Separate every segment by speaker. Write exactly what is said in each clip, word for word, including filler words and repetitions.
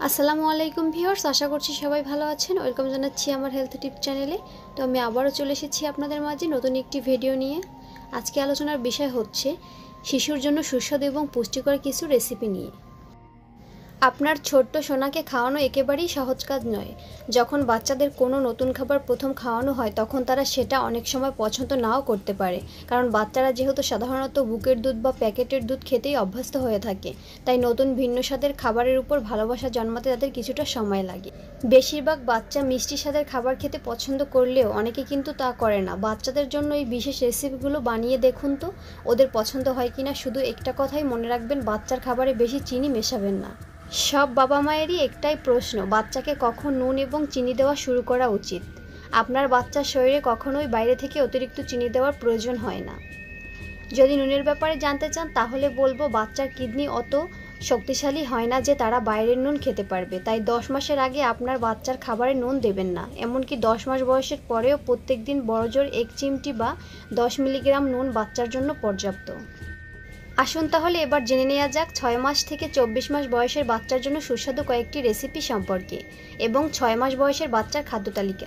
Speaker 1: আসসালামু আলাইকুম ভিউয়ার্স, আশা করছি সবাই ভালো আছেন। ওয়েলকাম জানাচ্ছি আমার হেলথ টিপ চ্যানেলে। তো আমি আবারও চলে এসেছি আপনাদের মাঝে নতুন একটি ভিডিও নিয়ে। আজকে আলোচনার বিষয় হচ্ছে শিশুর জন্য সুস্বাদু এবং পুষ্টিকর কিছু রেসিপি নিয়ে। আপনার ছোট্ট সোনাকে খাওয়ানো একেবারেই সহজ কাজ নয়। যখন বাচ্চাদের কোনো নতুন খাবার প্রথম খাওয়ানো হয় তখন তারা সেটা অনেক সময় পছন্দ নাও করতে পারে, কারণ বাচ্চারা যেহেতু সাধারণত বুকের দুধ বা প্যাকেটের দুধ খেতেই অভ্যস্ত হয়ে থাকে, তাই নতুন ভিন্ন স্বাদের খাবারের উপর ভালোবাসা জন্মাতে তাদের কিছুটা সময় লাগে। বেশিরভাগ বাচ্চা মিষ্টি স্বাদের খাবার খেতে পছন্দ করলেও অনেকে কিন্তু তা করে না। বাচ্চাদের জন্য এই বিশেষ রেসিপিগুলো বানিয়ে দেখুন তো ওদের পছন্দ হয় কিনা। শুধু একটা কথাই মনে রাখবেন, বাচ্চার খাবারে বেশি চিনি মেশাবেন না। সব বাবা মায়েরই একটাই প্রশ্ন, বাচ্চাকে কখন নুন এবং চিনি দেওয়া শুরু করা উচিত। আপনার বাচ্চার শরীরে কখনোই বাইরে থেকে অতিরিক্ত চিনি দেওয়ার প্রয়োজন হয় না। যদি নুনের ব্যাপারে জানতে চান তাহলে বলবো, বাচ্চার কিডনি অত শক্তিশালী হয় না যে তারা বাইরের নুন খেতে পারবে। তাই দশ মাসের আগে আপনার বাচ্চার খাবারে নুন দেবেন না। এমনকি দশ মাস বয়সের পরেও প্রত্যেক দিন বড়জোর এক চিমটি বা দশ মিলিগ্রাম নুন বাচ্চার জন্য পর্যাপ্ত। আসুন তাহলে এবার জেনে নেওয়া যাক ছয় মাস থেকে চব্বিশ মাস বয়সের বাচ্চার জন্য সুস্বাদু কয়েকটি রেসিপি সম্পর্কে এবং ছয় মাস বয়সের বাচ্চার খাদ্য তালিকা।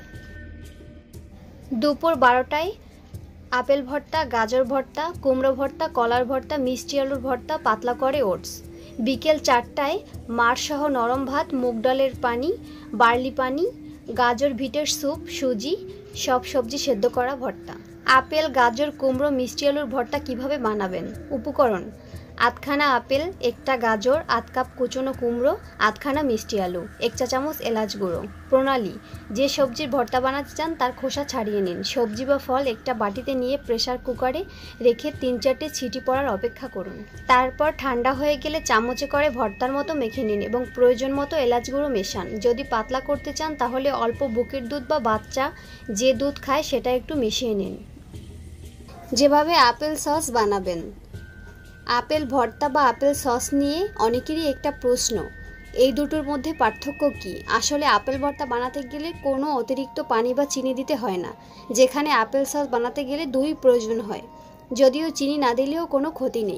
Speaker 1: দুপুর বারোটায় আপেল ভর্তা, গাজর ভর্তা, কুমড়ো ভর্তা, কলার ভর্তা, মিষ্টি আলুর ভর্তা, পাতলা করে ওটস। বিকেল চারটায় মাড়সহ নরম ভাত, মুগ ডালের পানি, বার্লি পানি, গাজর ভিটের স্যুপ, সুজি, সব সবজি সেদ্ধ করা ভর্তা। আপেল, গাজর, কুমড়ো, মিষ্টি আলুর ভর্তা কিভাবে বানাবেন? উপকরণ: আধখানা আপেল, একটা গাজর, আধ কাপ কুচনো কুমড়ো, আধখানা মিষ্টি আলু, এক চা চামচ এলাচ গুঁড়ো। প্রণালী: যে সবজির ভর্তা বানাতে চান তার খোসা ছাড়িয়ে নিন। সবজি বা ফল একটা বাটিতে নিয়ে প্রেসার কুকারে রেখে তিন চারটে ছিটি পড়ার অপেক্ষা করুন। তারপর ঠান্ডা হয়ে গেলে চামচে করে ভর্তার মতো মেখে নিন এবং প্রয়োজন মতো এলাচ গুঁড়ো মেশান। যদি পাতলা করতে চান তাহলে অল্প বুকের দুধ বা বাচ্চা যে দুধ খায় সেটা একটু মিশিয়ে নিন। যেভাবে আপেল সস বানাবেন। আপেল ভর্তা বা আপেল সস নিয়ে অনেকেরই একটা প্রশ্ন, এই দুটোর মধ্যে পার্থক্য কী? আসলে আপেল ভর্তা বানাতে গেলে কোনো অতিরিক্ত পানি বা চিনি দিতে হয় না, যেখানে আপেল সস বানাতে গেলে দুই প্রয়োজন হয়। যদিও চিনি না দিলেও কোনো ক্ষতি নেই।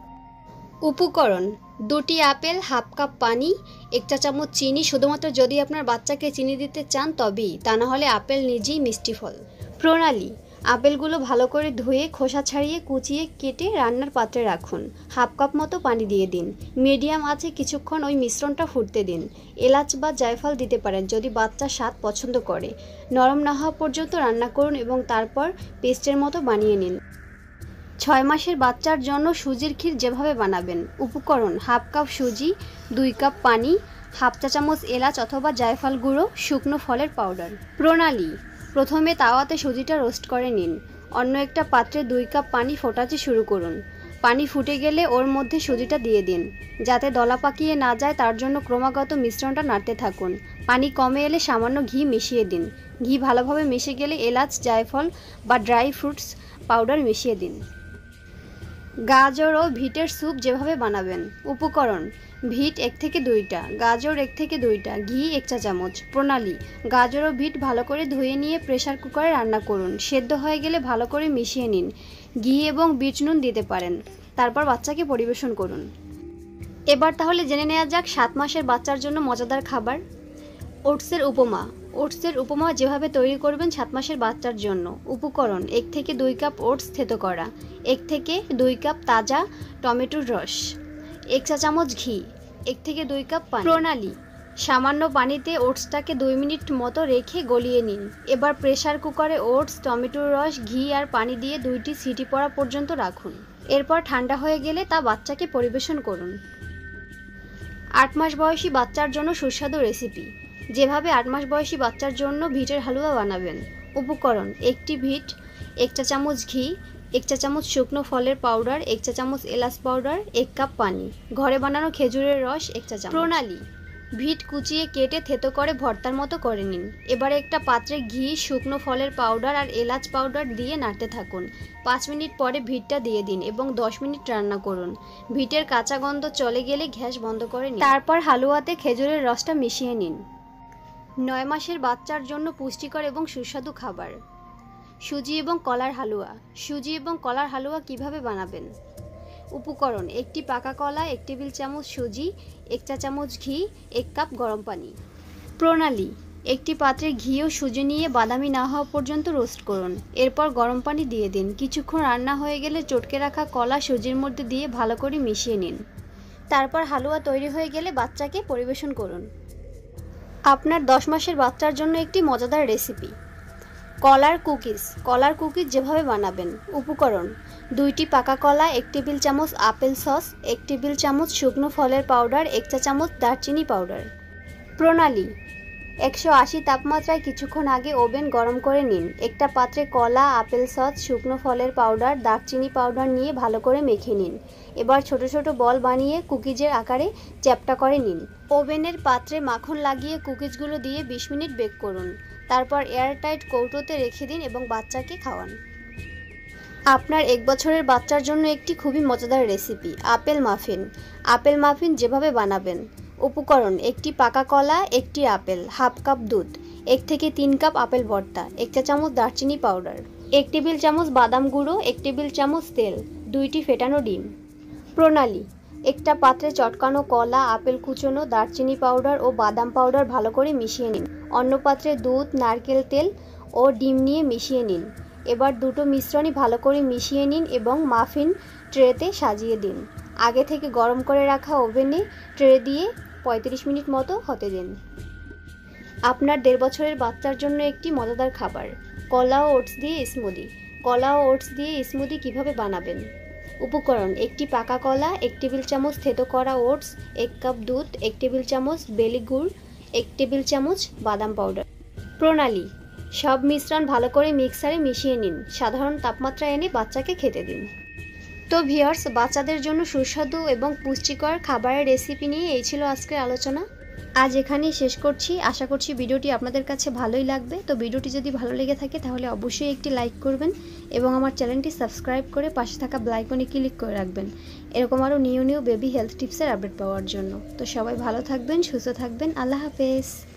Speaker 1: উপকরণ: দুটি আপেল, হাফ কাপ পানি, এক চা চামচ চিনি, শুধুমাত্র যদি আপনার বাচ্চাকে চিনি দিতে চান তবেই, তা না হলে আপেল নিজেই মিষ্টি ফল। প্রণালী: আপেলগুলো ভালো করে ধুয়ে খোসা ছাড়িয়ে কুচিয়ে কেটে রান্নার পাত্রে রাখুন। হাফ কাপ মতো পানি দিয়ে দিন। মিডিয়াম আছে কিছুক্ষণ ওই মিশ্রণটা ফুটতে দিন। এলাচ বা জায়ফল দিতে পারেন যদি বাচ্চা স্বাদ পছন্দ করে। নরম না হওয়া পর্যন্ত রান্না করুন এবং তারপর পেস্টের মতো বানিয়ে নিন। ছয় মাসের বাচ্চার জন্য সুজির ক্ষীর যেভাবে বানাবেন। উপকরণ: হাফ কাপ সুজি, দুই কাপ পানি, হাফ চা চামচ এলাচ অথবা জায়ফল গুঁড়ো, শুকনো ফলের পাউডার। প্রণালী: প্রথমে তাওয়াতে সুজিটা রোস্ট করে নিন। অন্য একটা পাত্রে দুই কাপ পানি ফোটাতে শুরু করুন। পানি ফুটে গেলে ওর মধ্যে সুজিটা দিয়ে দিন। যাতে দলা পাকিয়ে না যায় তার জন্য ক্রমাগত মিশ্রণটা নাড়তে থাকুন। পানি কমে এলে সামান্য ঘি মিশিয়ে দিন। ঘি ভালোভাবে মিশে গেলে এলাচ, জায়ফল বা ড্রাই ফ্রুটস পাউডার মিশিয়ে দিন। গাজর ও ভিটের স্যুপ যেভাবে বানাবেন। উপকরণ: ভিট এক থেকে দুইটা, গাজর এক থেকে দুইটা, ঘি এক চা চামচ। প্রণালী: গাজর ও ভিট ভালো করে ধুয়ে নিয়ে প্রেসার কুকারে রান্না করুন। সেদ্ধ হয়ে গেলে ভালো করে মিশিয়ে নিন। ঘি এবং বিট নুন দিতে পারেন। তারপর বাচ্চাকে পরিবেশন করুন। এবার তাহলে জেনে নেওয়া যাক সাত মাসের বাচ্চার জন্য মজাদার খাবার। ওটসের উপমা। ওটসের উপমা যেভাবে তৈরি করবেন সাত মাসের বাচ্চার জন্য। উপকরণ: এক থেকে দুই কাপ ওটস থেতো করা, এক থেকে দুই কাপ তাজা টমেটোর রস, এক চা চামচ ঘি, এক থেকে দুই কাপ পানি। প্রণালী: সামান্য পানিতে ওটসটাকে দুই মিনিট মতো রেখে গলিয়ে নিন। এবার প্রেসার কুকারে ওটস, টমেটোর রস, ঘি আর পানি দিয়ে দুইটি সিটি পড়া পর্যন্ত রাখুন। এরপর ঠান্ডা হয়ে গেলে তা বাচ্চাকে পরিবেশন করুন। আট মাস বয়সী বাচ্চার জন্য সুস্বাদু রেসিপি। যেভাবে আট মাস বয়সী বাচ্চার জন্য ভিটের হালুয়া বানাবেন। উপকরণ: একটি ভিট, এক চা চামচ ঘি, এক চা চামচ শুকনো ফলের পাউডার, এক চা চামচ এলাচ পাউডার, এক কাপ পানি, ঘরে বানানো খেজুরের রস এক চা চামচ। প্রণালী: ভিট কুচিয়ে কেটে থেতো করে ভর্তার মতো করে নিন। এবারে একটা পাত্রে ঘি, শুকনো ফলের পাউডার আর এলাচ পাউডার দিয়ে নাড়তে থাকুন। পাঁচ মিনিট পরে ভিটটা দিয়ে দিন এবং দশ মিনিট রান্না করুন। ভিটের কাঁচা গন্ধ চলে গেলে গ্যাস বন্ধ করে নিন। তারপর হালুয়াতে খেজুরের রসটা মিশিয়ে নিন। নয় মাসের বাচ্চার জন্য পুষ্টিকর এবং সুস্বাদু খাবার। সুজি এবং কলার হালুয়া। সুজি এবং কলার হালুয়া কিভাবে বানাবেন? উপকরণ একটি পাকা কলা, এক টেবিল চামচ সুজি, এক চা চামচ ঘি, এক কাপ গরম পানি। প্রণালী একটি পাত্রে ঘি ও সুজি নিয়ে বাদামি না হওয়া পর্যন্ত রোস্ট করুন। এরপর গরম পানি দিয়ে দিন। কিছুক্ষণ রান্না হয়ে গেলে চটকে রাখা কলা সুজির মধ্যে দিয়ে ভালো করে মিশিয়ে নিন। তারপর হালুয়া তৈরি হয়ে গেলে বাচ্চাকে পরিবেশন করুন। আপনার দশ মাসের বাচ্চার জন্য একটি মজাদার রেসিপি, কলার কুকিজ। কলার কুকিজ যেভাবে বানাবেন। উপকরণ দুইটি পাকা কলা, এক টেবিল চামচ আপেল সস, এক টেবিল চামচ শুকনো ফলের পাউডার, এক চা চামচ দারচিনি পাউডার। প্রণালী একশো আশি তাপমাত্রায় কিছুক্ষণ আগে ওভেন গরম করে নিন। একটা পাত্রে কলা, আপেল সস, শুকনো ফলের পাউডার, দারচিনি পাউডার নিয়ে ভালো করে মেখে নিন। এবার ছোট ছোট বল বানিয়ে কুকিজের আকারে চ্যাপ্টা করে নিন। ওভেনের পাত্রে মাখন লাগিয়ে কুকিজগুলো দিয়ে বিশ মিনিট বেক করুন। তারপর এয়ারটাইট কৌটোতে রেখে দিন এবং বাচ্চাকে খাওয়ান। আপনার এক বছরের বাচ্চার জন্য একটি খুবই মজাদার recipe, apple muffin. Apple muffin যেভাবে বানাবেন। উপকরণ একটি পাকা কলা, একটি আপেল, হাফ কাপ দুধ, এক থেকে তিন কাপ আপেল ভর্তা, এক চা চামচ দারচিনি পাউডার, এক টেবিল চামচ বাদাম গুঁড়ো, এক টেবিল চামচ তেল, দুইটি ফেটানো ডিম। প্রণালী একটা পাত্রে চটকানো কলা, আপেল কুচনো, দারচিনি পাউডার ও বাদাম পাউডার ভালো করে মিশিয়ে নিন। অন্য পাত্রে দুধ, নারকেল তেল ও ডিম নিয়ে মিশিয়ে নিন। এবার দুটো মিশ্রণই ভালো করে মিশিয়ে নিন এবং মাফিন ট্রেতে সাজিয়ে দিন। আগে থেকে গরম করে রাখা ওভেনে ট্রে দিয়ে পঁয়ত্রিশ মিনিট মতো হতে দিন। আপনার দেড় বছরের বাচ্চার জন্য একটি মজাদার খাবার, কলা ও ওটস দিয়ে স্মুদি। কলা ও ওটস দিয়ে স্মুদি কিভাবে বানাবেন। উপকরণ একটি পাকা কলা, এক টেবিল চামচ থেতো করা ওটস, এক কাপ দুধ, এক টেবিল চামচ বেলি গুড়, এক টেবিল চামচ বাদাম পাউডার। প্রণালী সব মিশ্রণ ভালো করে মিক্সারে মিশিয়ে নিন। সাধারণ তাপমাত্রা এনে বাচ্চাকে খেতে দিন। তো ভিউয়ার্স, বাচ্চাদের জন্য সুস্বাদু এবং পুষ্টিকর খাবারের রেসিপি নিয়ে এই ছিল আজকের আলোচনা। আজ এখানেই শেষ করছি। আশা করছি ভিডিওটি আপনাদের কাছে ভালোই লাগবে। তো ভিডিওটি যদি ভালো লেগে থাকে তাহলে অবশ্যই একটি লাইক করবেন এবং আমার চ্যানেলটি সাবস্ক্রাইব করে পাশে থাকা বেল আইকনে ক্লিক করে রাখবেন এরকম আরও নিউ নিউ বেবি হেলথ টিপসের আপডেট পাওয়ার জন্য। তো সবাই ভালো থাকবেন, সুস্থ থাকবেন। আল্লাহ হাফেজ।